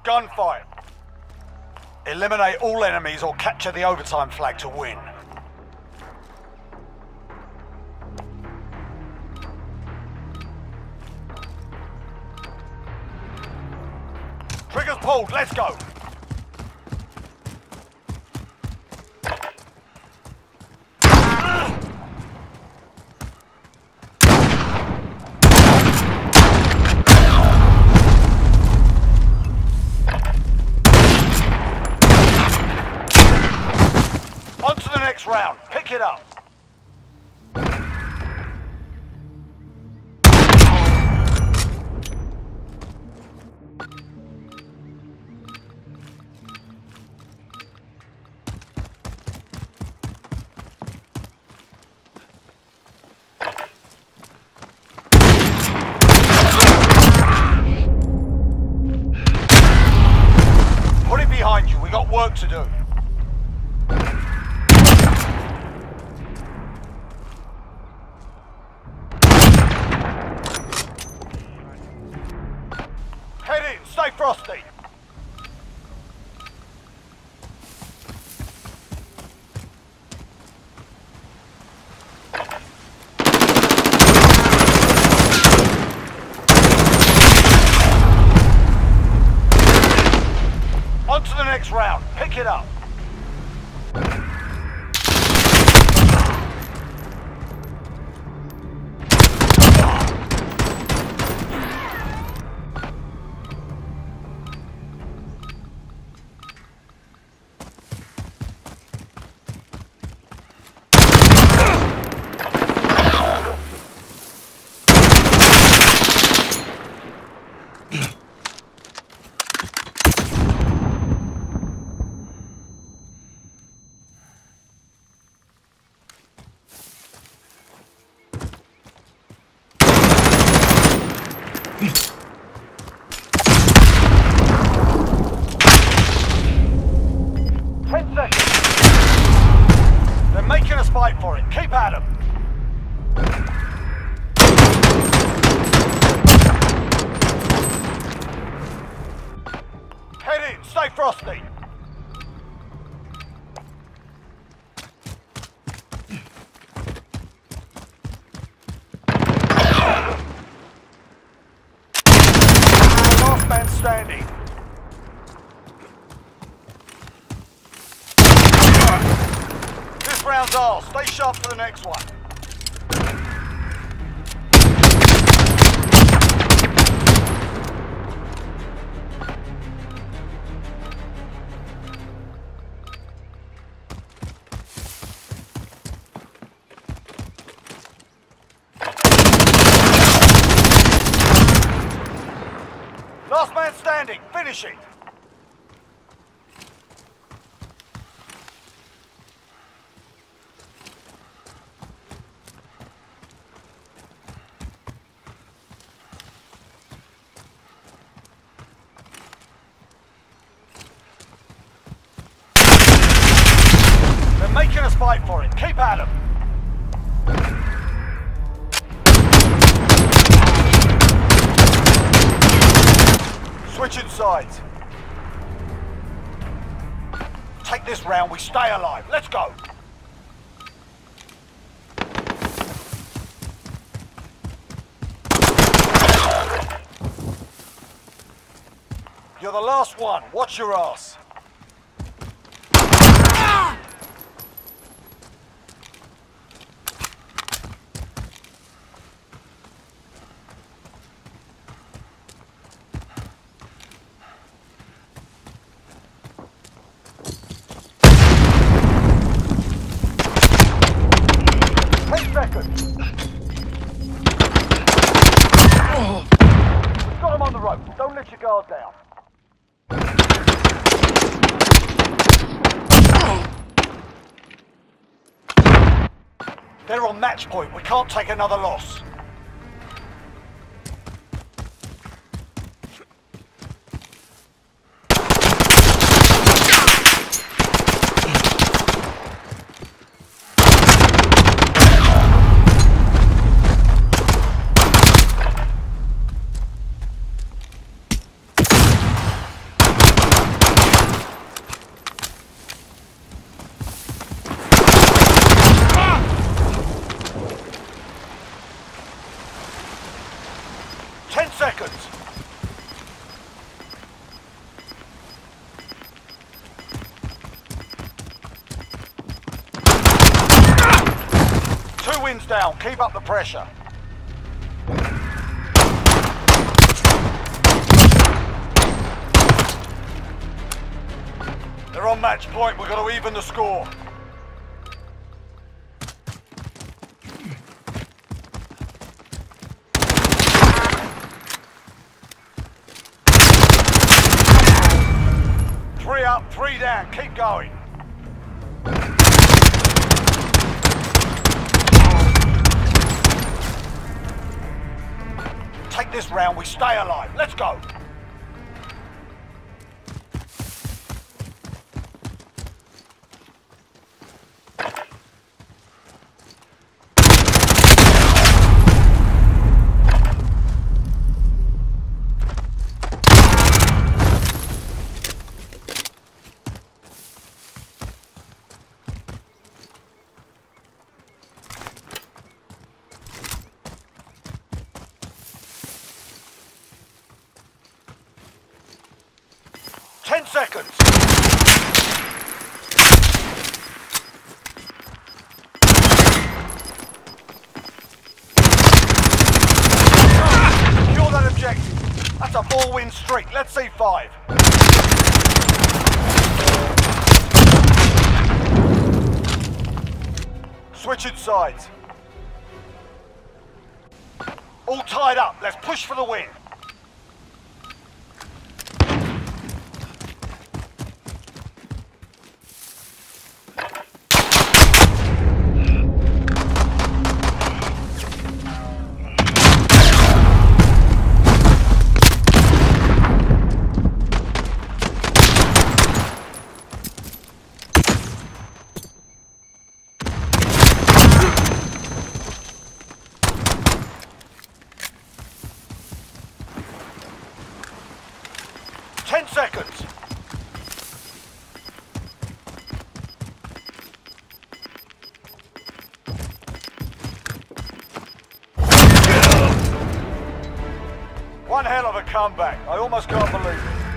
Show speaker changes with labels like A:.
A: gunfight. Eliminate all enemies or capture the overtime flag to win. Triggers pulled, let's go! On to the next round, pick it up. Put it behind you, we got work to do. Head in, stay frosty. On to the next round, pick it up. They're making us fight for it. Keep at them. Head in. Stay frosty. Last man standing. This round's ours. Stay sharp for the next one. Last man standing. Finish it. Making us fight for it. Keep at them. Switching sides. Take this round, we stay alive. Let's go. You're the last one. Watch your ass. Seconds. We've got them on the rope. Don't let your guard down. They're on match point. We can't take another loss. seconds. Two wins down. Keep up the pressure. They're on match point. We've got to even the score. Three up, three down. Keep going. Take this round. We stay alive. Let's go. Seconds. Secure that objective. That's a 4-win streak. Let's see 5. Switching sides. All tied up. Let's push for the win. Seconds. One hell of a comeback. I almost can't believe it.